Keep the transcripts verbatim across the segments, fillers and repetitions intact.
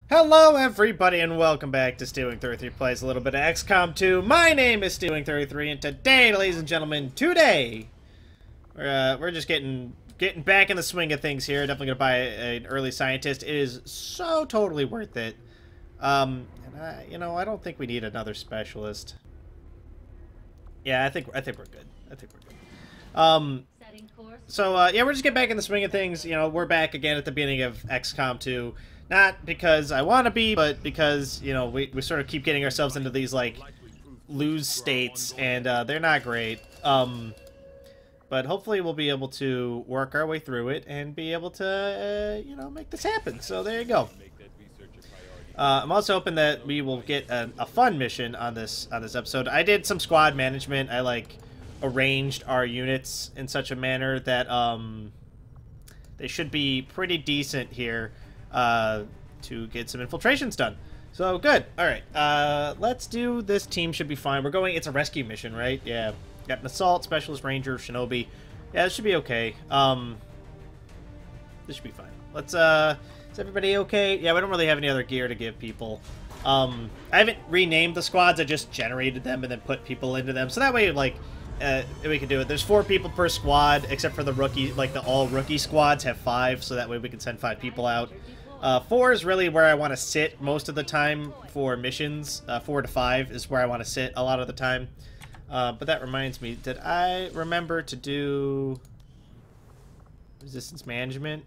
Hello everybody and welcome back to Stealwing thirty-three Plays a little bit of X COM two. My name is Stealwing thirty-three and today, ladies and gentlemen, today, we're, uh, we're just getting getting back in the swing of things here. Definitely gonna buy a, an early scientist. It is so totally worth it. Um, and I, you know, I don't think we need another specialist. Yeah, I think I think we're good. I think we're good. Um, so uh, yeah, we're just getting back in the swing of things. You know, we're back again at the beginning of X COM two. Not because I want to be, but because, you know, we, we sort of keep getting ourselves into these, like, lose states, and uh, they're not great. Um, but hopefully we'll be able to work our way through it and be able to, uh, you know, make this happen. So there you go. Uh, I'm also hoping that we will get a, a fun mission on this on this episode. I did some squad management. I, like, arranged our units in such a manner that um, they should be pretty decent here. Uh, to get some infiltrations done. So, good. Alright, uh, let's do this. Team should be fine. We're going, it's a rescue mission, right? Yeah. Got an assault, specialist, ranger, shinobi. Yeah, this should be okay. Um, this should be fine. Let's, uh, is everybody okay? Yeah, we don't really have any other gear to give people. Um, I haven't renamed the squads, I just generated them and then put people into them. So that way, like, uh, we can do it. There's four people per squad, except for the rookie, like the all rookie squads have five, so that way we can send five people out. Uh, four is really where I want to sit most of the time for missions. Uh, four to five is where I want to sit a lot of the time. Uh, but that reminds me, did I remember to do resistance management?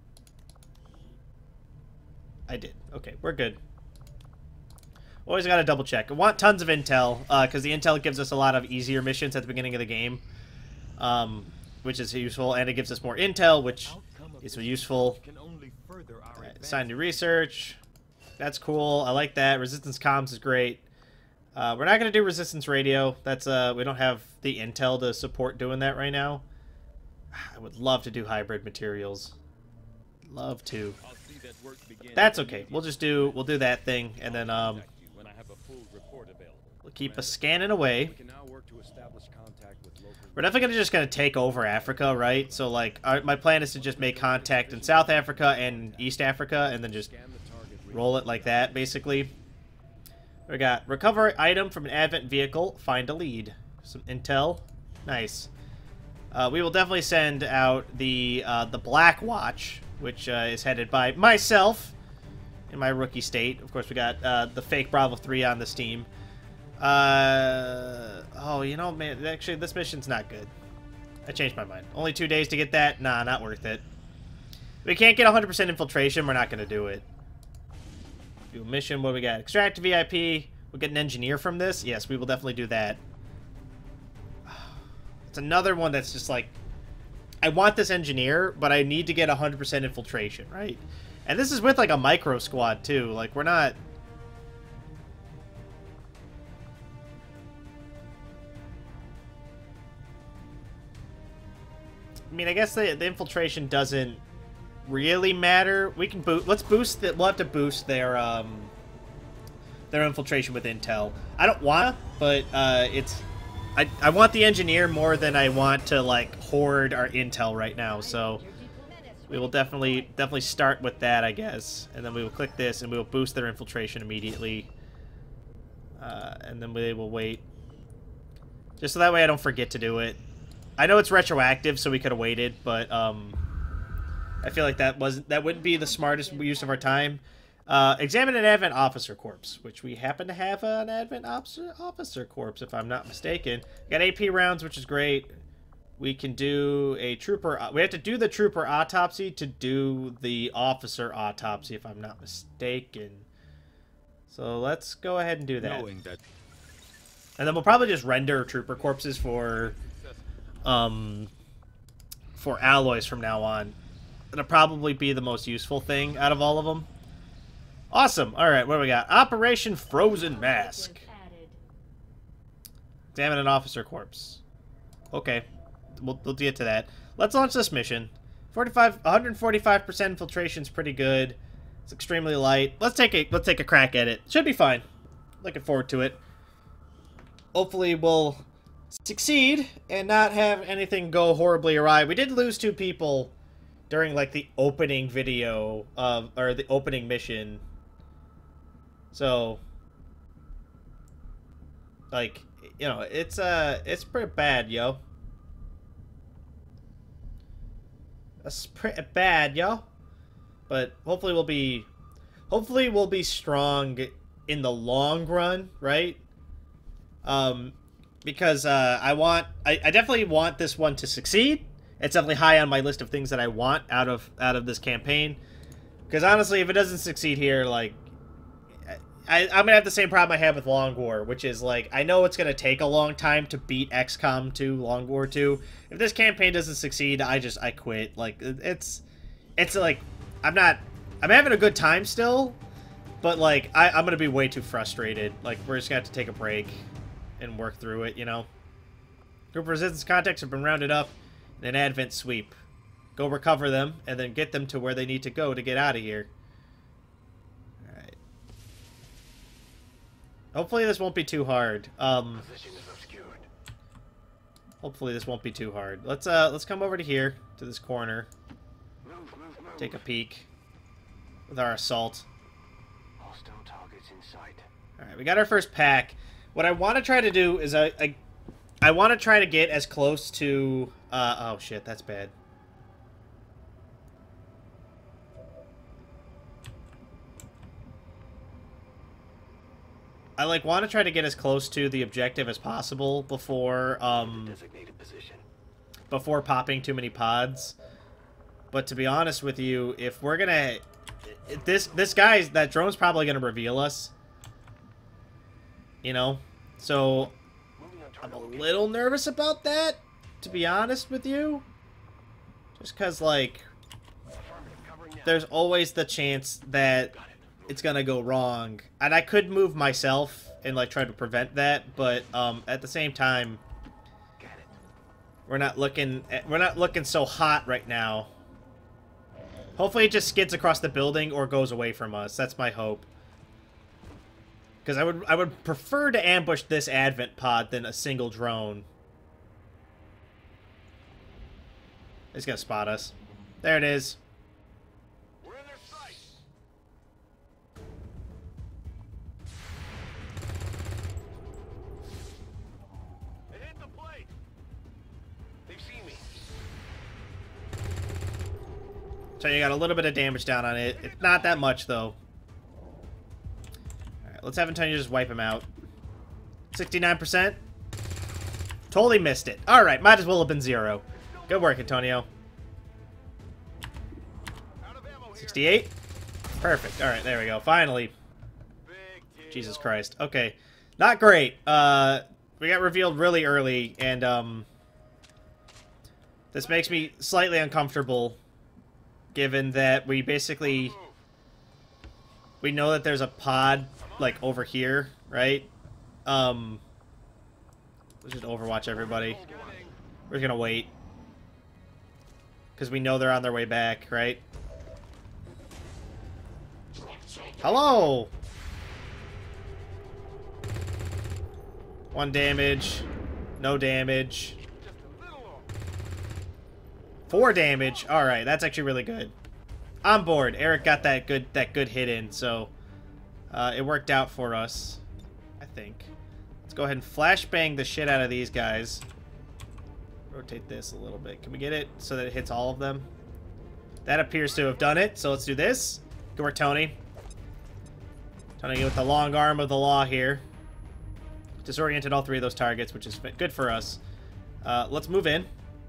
I did. Okay, we're good. Always got to double check. I want tons of intel, because uh, the intel gives us a lot of easier missions at the beginning of the game, um, which is useful, and it gives us more intel, which is useful. Right, assign to research. That's cool. I like that. Resistance comms is great. Uh, we're not going to do resistance radio. That's uh, we don't have the intel to support doing that right now. I would love to do hybrid materials. Love to. But that's okay. We'll just do we'll do that thing, and then um, we'll keep a scanning away. We're definitely gonna just gonna take over Africa, right? So like, our, my plan is to just make contact in South Africa and East Africa, and then just roll it like that, basically. We got recover item from an advent vehicle, find a lead, some intel, nice. Uh, we will definitely send out the uh, the Black Watch, which uh, is headed by myself in my rookie state. Of course, we got uh, the fake Bravo three on this team. Uh, oh, you know, man, actually, this mission's not good. I changed my mind. Only two days to get that? Nah, not worth it. We can't get one hundred percent infiltration. We're not going to do it. Do a mission. What do we got? Extract a V I P. We'll get an engineer from this. Yes, we will definitely do that. It's another one that's just like, I want this engineer, but I need to get one hundred percent infiltration, right? And this is with, like, a micro squad, too. Like, we're not... I mean, I guess the, the infiltration doesn't really matter. We can boost. Let's boost the, we'll have to boost their um their infiltration with intel. I don't wanna, but uh, it's I I want the engineer more than I want to like hoard our intel right now. So we will definitely definitely start with that, I guess, and then we will click this and we will boost their infiltration immediately. Uh, and then we will wait, just so that way I don't forget to do it. I know it's retroactive, so we could have waited, but um, I feel like that wasn't that wouldn't be the smartest use of our time. Uh, examine an Advent Officer Corpse, which we happen to have an Advent Officer Officer Corpse, if I'm not mistaken. Got A P rounds, which is great. We can do a trooper. We have to do the trooper autopsy to do the officer autopsy, if I'm not mistaken. So let's go ahead and do that. that. And then we'll probably just render trooper corpses for. Um, for alloys from now on. It'll probably be the most useful thing out of all of them. Awesome. Alright, what do we got? Operation Frozen Mask. Examine an officer corpse. Okay. We'll, we'll get to that. Let's launch this mission. forty-five, one forty-five percent infiltration is pretty good. It's extremely light. Let's take a let's take a crack at it. Should be fine. Looking forward to it. Hopefully we'll succeed and not have anything go horribly awry. We did lose two people during like the opening video of or the opening mission So, like, you know, it's uh, it's pretty bad, yo. That's pretty bad, yo. But hopefully we'll be, hopefully we'll be strong in the long run, right? Um, because uh, I want, I, I definitely want this one to succeed. It's definitely high on my list of things that I want out of out of this campaign. Because honestly, if it doesn't succeed here, like, I, I'm gonna have the same problem I had with Long War, which is like, I know it's gonna take a long time to beat X COM two, Long War two. If this campaign doesn't succeed, I just I quit. Like, it's, it's like, I'm not, I'm having a good time still, but like, I, I'm gonna be way too frustrated. Like, we're just gonna have to take a break and work through it, you know. Group of resistance contacts have been rounded up in an advent sweep. Go recover them, and then get them to where they need to go to get out of here. Alright. Hopefully this won't be too hard. Um, hopefully this won't be too hard. Let's uh, let's come over to here, to this corner. Take a peek with our assault. Alright, we got our first pack. What I want to try to do is I, I, I want to try to get as close to... Uh, oh shit, that's bad. I like want to try to get as close to the objective as possible before um before popping too many pods. But to be honest with you, if we're gonna this this guy's that drone's probably gonna reveal us. You know? So I'm a little nervous about that, to be honest with you. Just cause like there's always the chance that it's gonna go wrong, and I could move myself and like try to prevent that, but um, at the same time, we're not looking we're not looking so hot right now. Hopefully, it just skids across the building or goes away from us. That's my hope. Because I would I would prefer to ambush this advent pod than a single drone. It's gonna spot us. There it is. So you got a little bit of damage down on it. It's not that much, though. Alright, let's have Antonio just wipe him out. sixty-nine percent. Totally missed it. Alright, might as well have been zero. Good work, Antonio. sixty-eight. Perfect. Alright, there we go. Finally. Jesus Christ. Okay. Not great. Uh, we got revealed really early, and, um... this makes me slightly uncomfortable. Given that we basically... We know that there's a pod, like, over here, right? Um... Let's just overwatch everybody. We're gonna wait. Because we know they're on their way back, right? Hello! One damage. No damage. Four damage. All right, that's actually really good. On board. Eric got that good that good hit in, so uh, it worked out for us, I think. Let's go ahead and flashbang the shit out of these guys. Rotate this a little bit. Can we get it so that it hits all of them? That appears to have done it. So let's do this. Good work, Tony. Tony with the long arm of the law here. Disoriented all three of those targets, which is good for us. Uh, let's move in.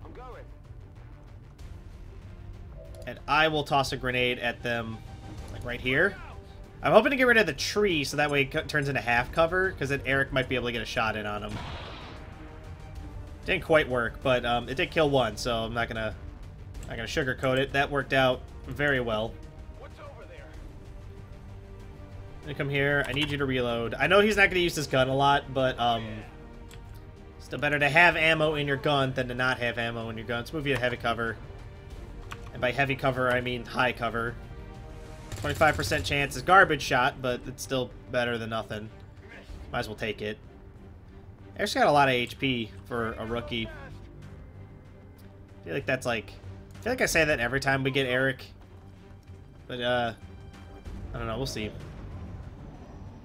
And I will toss a grenade at them, like right here. I'm hoping to get rid of the tree so that way it turns into half cover, because then Eric might be able to get a shot in on him. Didn't quite work, but um, it did kill one, so I'm not gonna, not gonna sugarcoat it. That worked out very well. What's over there? Gonna come here. I need you to reload. I know he's not gonna use this gun a lot, but um, still better to have ammo in your gun than to not have ammo in your gun. Let's move you to heavy cover. And by heavy cover, I mean high cover. twenty-five percent chance is garbage shot, but it's still better than nothing. Might as well take it. Eric's got a lot of H P for a rookie. I feel like that's like... I feel like I say that every time we get Eric. But, uh... I don't know, we'll see.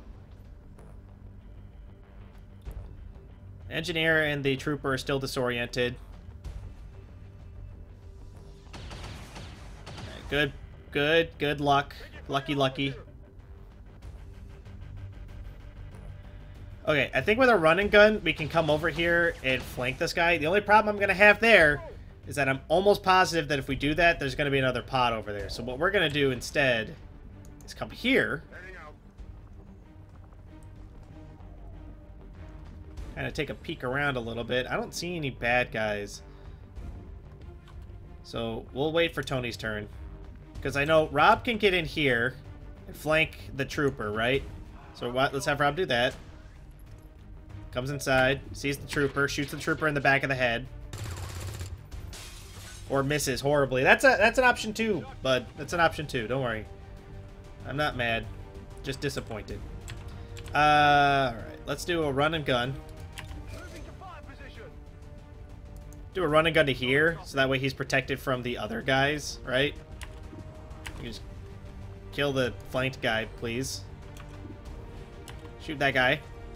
Engineer and the trooper are still disoriented. Right, good, good, good luck. Lucky, lucky. Okay, I think with a run and gun, we can come over here and flank this guy. The only problem I'm going to have there is that I'm almost positive that if we do that, there's going to be another pod over there. So what we're going to do instead is come here. Kind of take a peek around a little bit. I don't see any bad guys. So we'll wait for Tony's turn. Because I know Rob can get in here and flank the trooper, right? So what? Let's have Rob do that. Comes inside, sees the trooper, shoots the trooper in the back of the head. Or misses horribly. That's a that's an option too, bud. That's an option too. Don't worry. I'm not mad. Just disappointed. Uh, alright. Let's do a run and gun. Do a run and gun to here, so that way he's protected from the other guys, right? You just kill the flanked guy, please. Shoot that guy.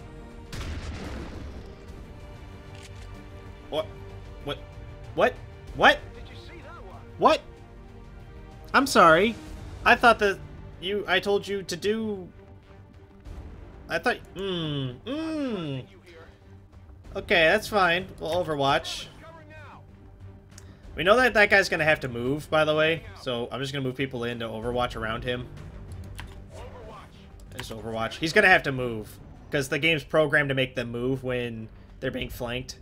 What? What? What? What? What? I'm sorry. I thought that you... I told you to do... I thought... Mmm. Mmm. Okay, that's fine. We'll Overwatch. We know that that guy's going to have to move, by the way. So I'm just going to move people in to Overwatch around him. Just Overwatch. He's going to have to move. Because the game's programmed to make them move when they're being flanked.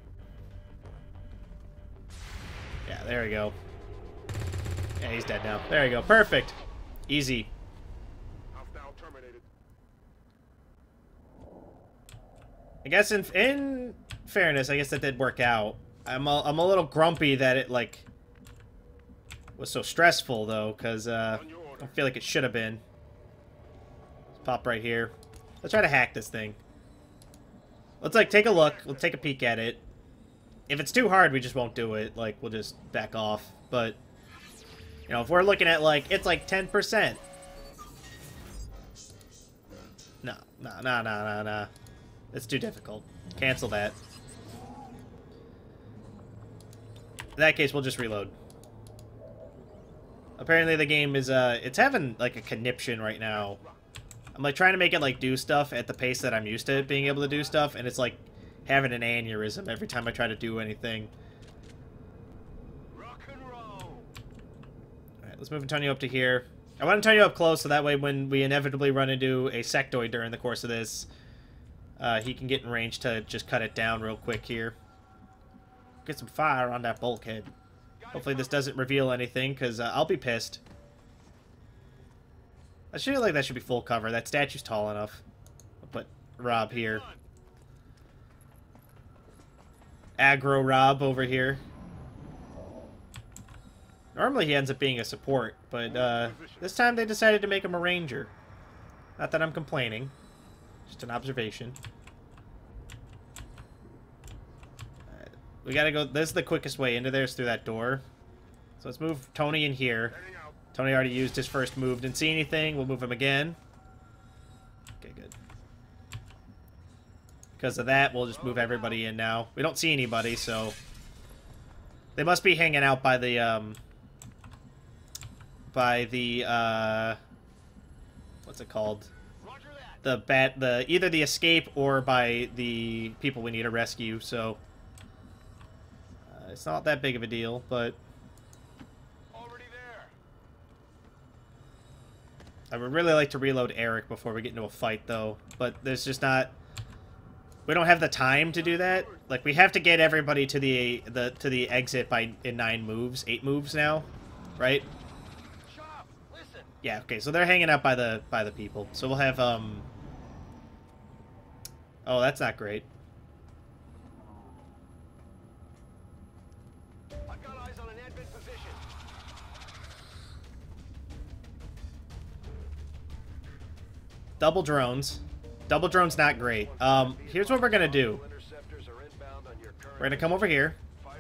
Yeah, there we go. Yeah, he's dead now. There we go. Perfect. Easy. I guess in in fairness, I guess that did work out. I'm a, I'm a little grumpy that it, like, was so stressful, though, because uh, I feel like it should have been. Let's pop right here. Let's try to hack this thing. Let's, like, take a look. Let's take a peek at it. If it's too hard, we just won't do it. Like, we'll just back off. But, you know, if we're looking at, like, it's like ten percent. No, no, no, no, no, no. It's too difficult. Cancel that. In that case, we'll just reload. Apparently the game is, uh, it's having, like, a conniption right now. I'm, like, trying to make it, like, do stuff at the pace that I'm used to being able to do stuff, and it's, like, having an aneurysm every time I try to do anything. Rock and roll. Alright, let's move Antonio up to here. I want Antonio up close, so that way when we inevitably run into a sectoid during the course of this, uh, he can get in range to just cut it down real quick here. Get some fire on that bulkhead. Hopefully this doesn't reveal anything, because uh, I'll be pissed. I feel like that should be full cover. That statue's tall enough. I'll put Rob here. Aggro Rob over here. Normally he ends up being a support, but uh, this time they decided to make him a ranger. Not that I'm complaining. Just an observation. We gotta go... This is the quickest way into there, is through that door. So let's move Tony in here. Tony already used his first move. Didn't see anything. We'll move him again. Okay, good. Because of that, we'll just move everybody in now. We don't see anybody, so... They must be hanging out by the, um... By the, uh... What's it called? The bat... The... Either the escape or by the people we need to rescue, so... It's not that big of a deal, but already there. I would really like to reload Eric before we get into a fight, though. But there's just not... We don't have the time to do that. Like, we have to get everybody to the the to the exit by in nine moves, eight moves now, right? Yeah. Okay. So they're hanging out by the by the people. So we'll have um. Oh, that's not great. Double drones. Double drone's not great. Um, here's what we're gonna do. We're gonna come over here.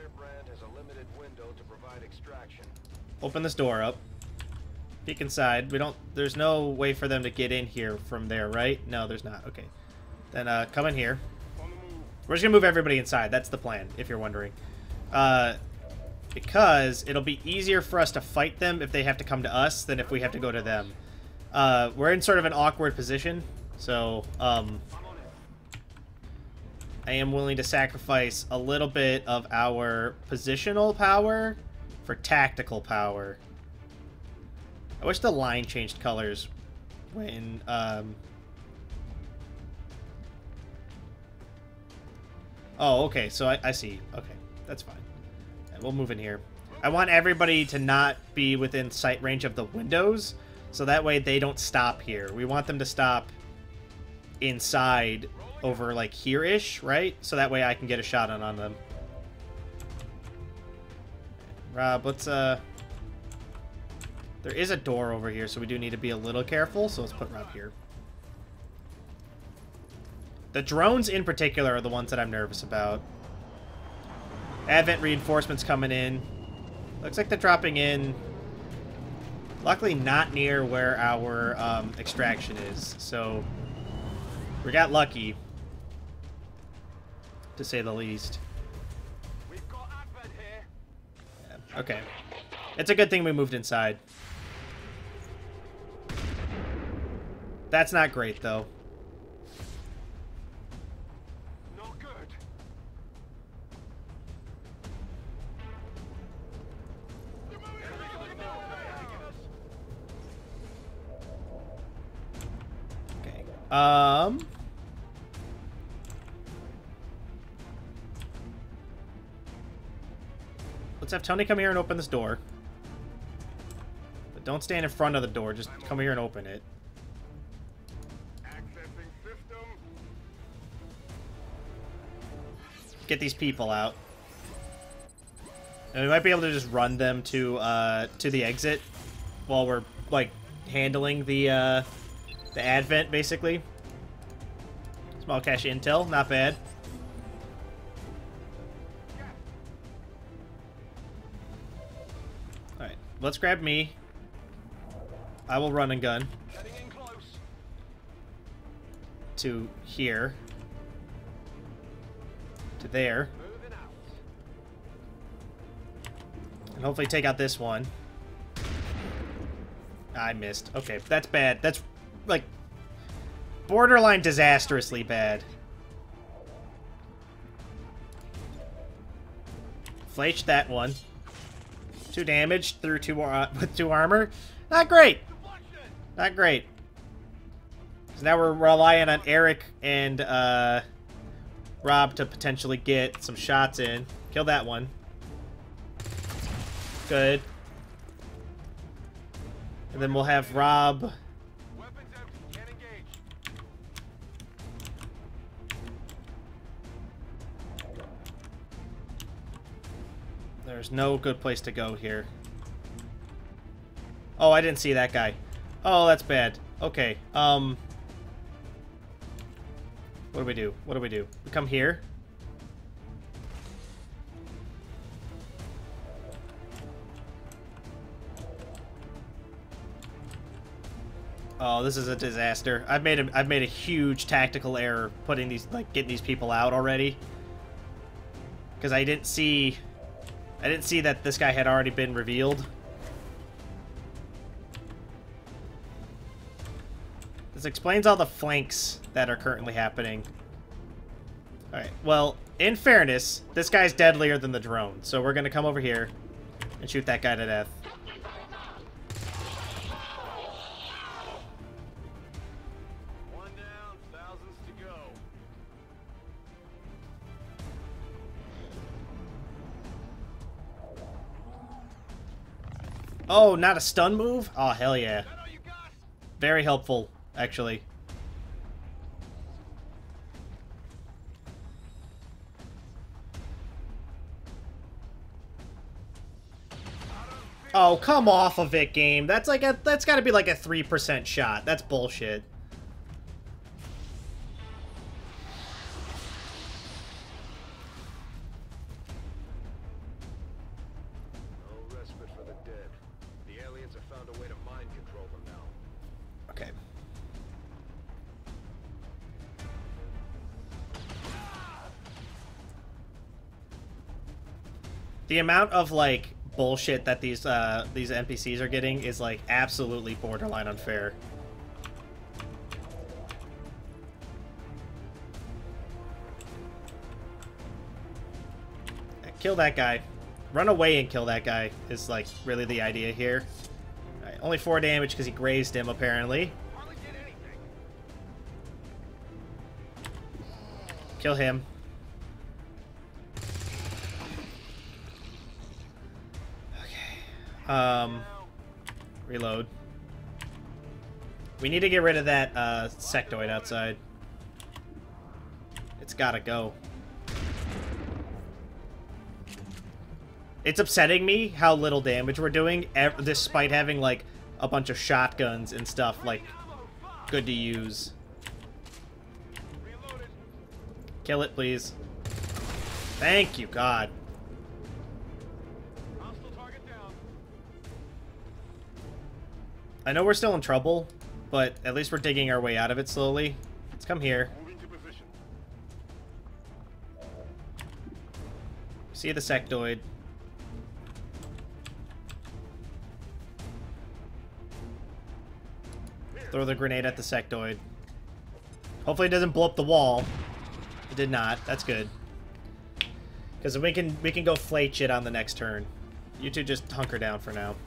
Open this door up. Peek inside. We don't... There's no way for them to get in here from there, right? No, there's not. Okay. Then, uh, come in here. We're just gonna move everybody inside. That's the plan, if you're wondering. Uh, because it'll be easier for us to fight them if they have to come to us than if we have to go to them. Uh, we're in sort of an awkward position, so um, I am willing to sacrifice a little bit of our positional power for tactical power. I wish the line changed colors when... Um... Oh, okay, so I, I see. Okay, that's fine. Yeah, we'll move in here. I want everybody to not be within sight range of the windows, so that way they don't stop here. We want them to stop inside over, like, here-ish, right? So that way I can get a shot on, on them. Rob, let's, uh... there is a door over here, so we do need to be a little careful, so let's put Rob here. The drones in particular are the ones that I'm nervous about. Advent reinforcements coming in. Looks like they're dropping in. Luckily not near where our um, extraction is, so we got lucky, to say the least. We've got Advent here. Yeah, okay. It's a good thing we moved inside. That's not great, though. Not good. Okay. Um... Let's have Tony come here and open this door. But don't stand in front of the door. Just come here and open it. Accessing system. Get these people out. And we might be able to just run them to uh, to the exit while we're like handling the uh, the Advent, basically. Small cache intel, not bad. All right, let's grab me. I will run and gun Getting in close. to here, to there. Moving out. And hopefully take out this one. I missed. Okay, that's bad. That's, like, borderline disastrously bad. Flayed that one. Two damage through two uh, with two armor. Not great. Not great. So now we're relying on Eric and uh, Rob to potentially get some shots in. Kill that one. Good. And then we'll have Rob. Weapons empty. Can't engage. There's no good place to go here. Oh, I didn't see that guy. Oh, that's bad. Okay. Um. What do we do? What do we do? We come here. Oh, this is a disaster. I've made a I've made a huge tactical error putting these like getting these people out already. Because I didn't see I didn't see that this guy had already been revealed. This explains all the flanks that are currently happening. Alright, well, in fairness, this guy's deadlier than the drone, so we're gonna come over here and shoot that guy to death. One down. Thousands to go. Oh, not a stun move? Oh, hell yeah. Is that all you got? Very helpful, actually. Oh, come off of it, game. That's like a that's got to be like a three percent shot. That's bullshit. No respite for the dead. The aliens have found a way to mind control them now. Okay. The amount of, like, bullshit that these, uh, these N P Cs are getting is, like, absolutely borderline unfair. Kill that guy. Run away and kill that guy is, like, really the idea here. All right, only four damage because he grazed him, apparently. Kill him. Okay. Um, reload. We need to get rid of that uh, sectoid outside. It's gotta go. It's upsetting me how little damage we're doing, despite having, like, a bunch of shotguns and stuff, like, good to use. Kill it, please. Thank you, God. I know we're still in trouble, but at least we're digging our way out of it slowly. Let's come here. See the sectoid. Throw the grenade at the sectoid. Hopefully it doesn't blow up the wall. It did not. That's good. Because we can we can go flate shit on the next turn. You two just hunker down for now.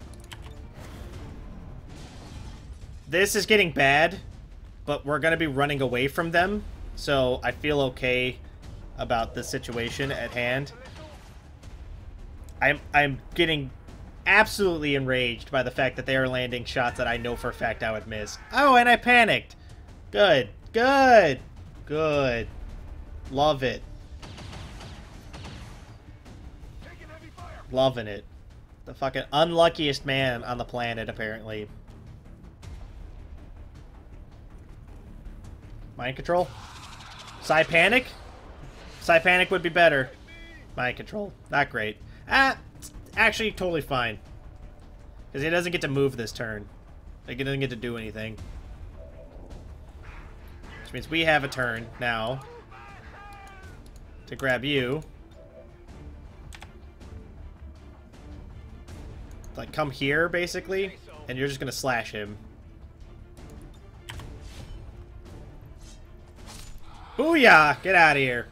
This is getting bad, but we're going to be running away from them. So I feel okay about the situation at hand. I'm, I'm getting absolutely enraged by the fact that they are landing shots that I know for a fact I would miss. Oh, and I panicked. Good. Good. Good. Love it. Loving it. The fucking unluckiest man on the planet, apparently. Mind control? Psy panic? Psy panic would be better. Mind control. Not great. Ah, it's actually totally fine. Because he doesn't get to move this turn. Like, he doesn't get to do anything. Which means we have a turn now to grab you. Like, come here, basically, and you're just gonna slash him. Booyah! Get out of here.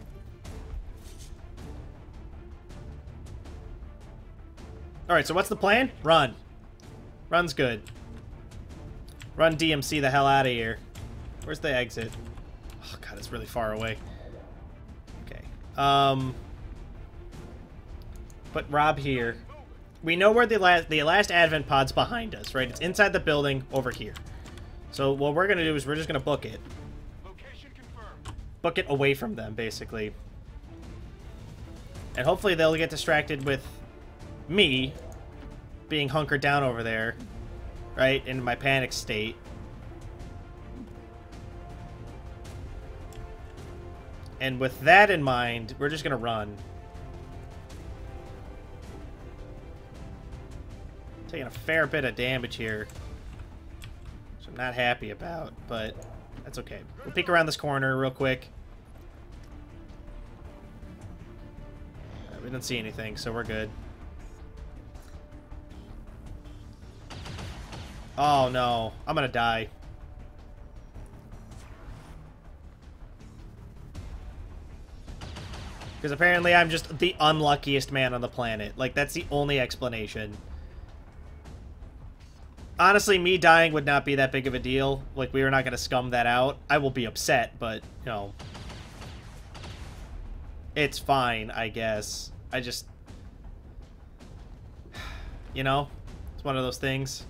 Alright, so what's the plan? Run. Run's good. Run D M C the hell out of here. Where's the exit? Oh, God, it's really far away. Okay. Um... Put Rob here. We know where the last the last advent pod's behind us, right? It's inside the building over here. So what we're gonna do is we're just gonna book it. Location confirmed. Book it away from them, basically. And hopefully they'll get distracted with me being hunkered down over there, right? In my panic state. And with that in mind, we're just gonna run. Taking a fair bit of damage here, which I'm not happy about, but that's okay. We'll peek around this corner real quick. Uh, we didn't see anything, so we're good. Oh no, I'm gonna die. Because apparently I'm just the unluckiest man on the planet. Like, that's the only explanation. Honestly, me dying would not be that big of a deal. Like, we were not going to scum that out. I will be upset, but, you know. It's fine, I guess. I just... You know? It's one of those things.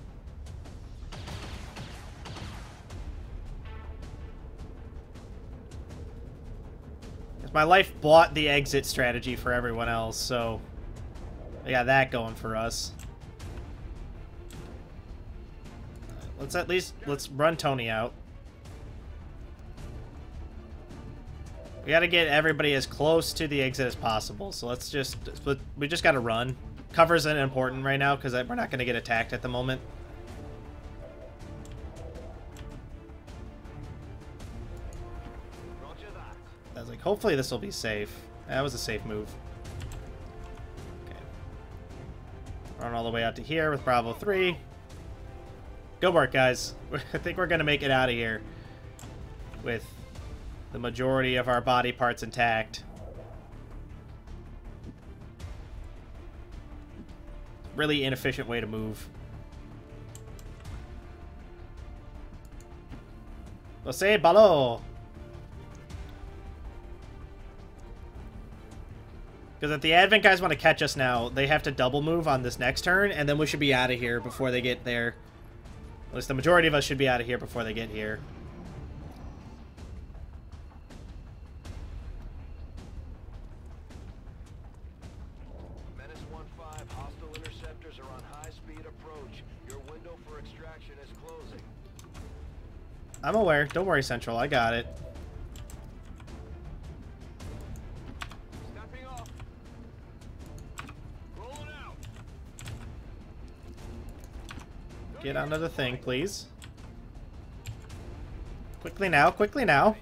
My life bought the exit strategy for everyone else, so... We got that going for us. Let's at least, let's run Tony out. We gotta get everybody as close to the exit as possible, so let's just, we just gotta run. Cover's important right now, because we're not gonna get attacked at the moment. I was like, hopefully this will be safe. That was a safe move. Run all the way out to here with Bravo three. Good work, guys. I think we're going to make it out of here with the majority of our body parts intact. Really inefficient way to move. Lo sé, balo. Because if the Advent guys want to catch us now, they have to double move on this next turn, and then we should be out of here before they get there. At least the majority of us should be out of here before they get here. Menace one five, hostile interceptors are on high-speed approach. Your window for extraction is closing. I'm aware. Don't worry, Central. I got it. Stepping off. Rolling out. Get onto the thing, please. Quickly now. Quickly now.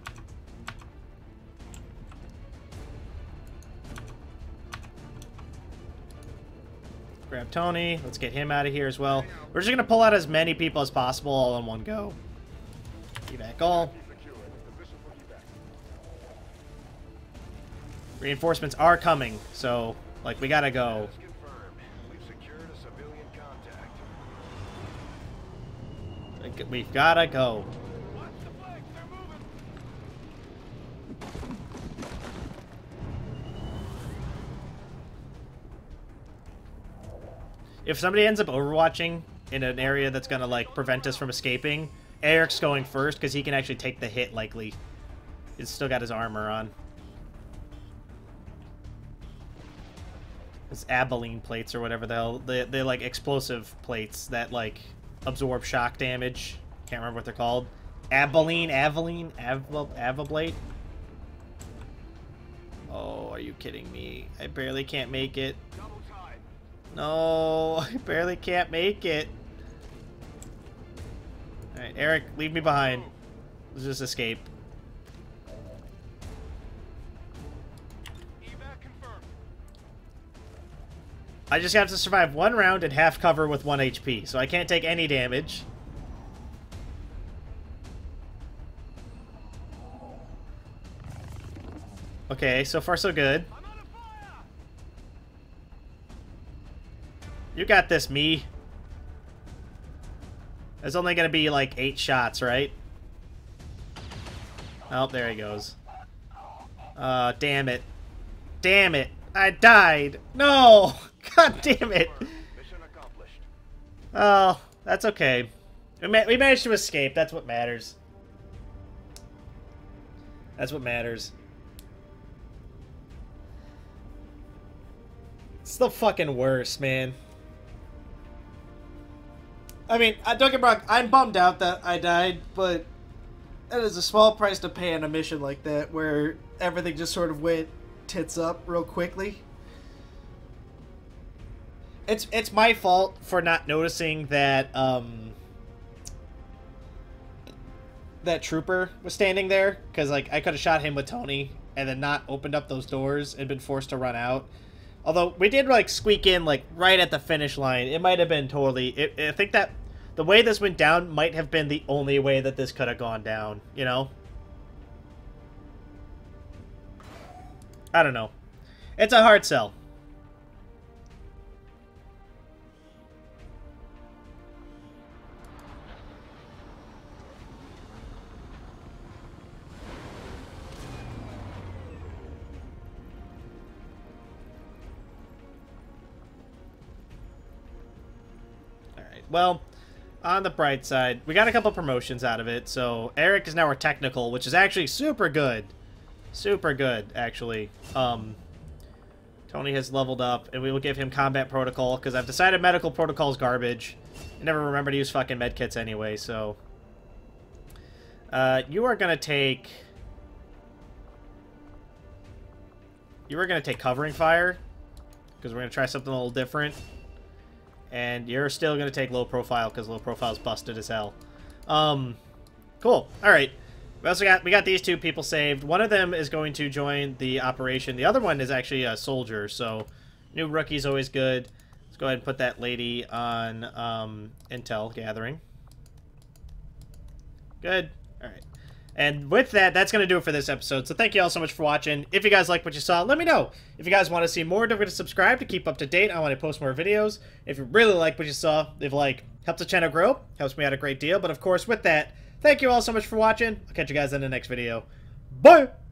Grab Tony. Let's get him out of here as well. We're just going to pull out as many people as possible all in one go. Evac all. Reinforcements are coming, so, like, we gotta go. We've secured a civilian contact. Like, we've gotta go. Watch the flags, they're moving. If somebody ends up overwatching in an area that's gonna, like, prevent us from escaping, Eric's going first because he can actually take the hit, likely. He's still got his armor on. His Abilene plates or whatever the hell. They, they're like explosive plates that, like, absorb shock damage. Can't remember what they're called. Abilene, Aveline, Av Avablade? Oh, are you kidding me? I barely can't make it. Double tied. No, I barely can't make it. Alright, Eric, leave me behind. Let's just escape. Evac confirmed. I just have to survive one round and half cover with one H P, so I can't take any damage. Okay, so far so good. I'm on a fire. You got this, me. There's only gonna be like eight shots, right? Oh, there he goes. Uh, damn it. Damn it. I died. No! God damn it. Mission accomplished. Oh, that's okay. We, ma we managed to escape. That's what matters. That's what matters. It's the fucking worst, man. I mean, I don't get me wrong, I'm bummed out that I died, but that is a small price to pay on a mission like that, where everything just sort of went tits up real quickly. It's it's my fault for not noticing that um that trooper was standing there, because like I could have shot him with Tony and then not opened up those doors and been forced to run out. Although we did like squeak in like right at the finish line. It might have been totally. It, I think that the way this went down might have been the only way that this could have gone down. You know. I don't know. It's a hard sell. Well, on the bright side, we got a couple promotions out of it. So Eric is now our technical, which is actually super good. Super good, actually. Um, Tony has leveled up, and we will give him combat protocol, because I've decided medical protocol is garbage. I never remember to use fucking medkits anyway, so... Uh, you are going to take... You are going to take covering fire, because we're going to try something a little different. And you're still going to take low profile, because low profile is busted as hell. Um, cool. Alright. We also got, we got these two people saved. One of them is going to join the operation. The other one is actually a soldier, so new rookie's always good. Let's go ahead and put that lady on um, intel gathering. Good. All right. And with that, that's going to do it for this episode. So thank you all so much for watching. If you guys like what you saw, let me know. If you guys want to see more, don't forget to subscribe to keep up to date on when I post more videos. If you really like what you saw, leave a like. Helps the channel grow. Helps me out a great deal. But of course, with that, thank you all so much for watching. I'll catch you guys in the next video. Bye!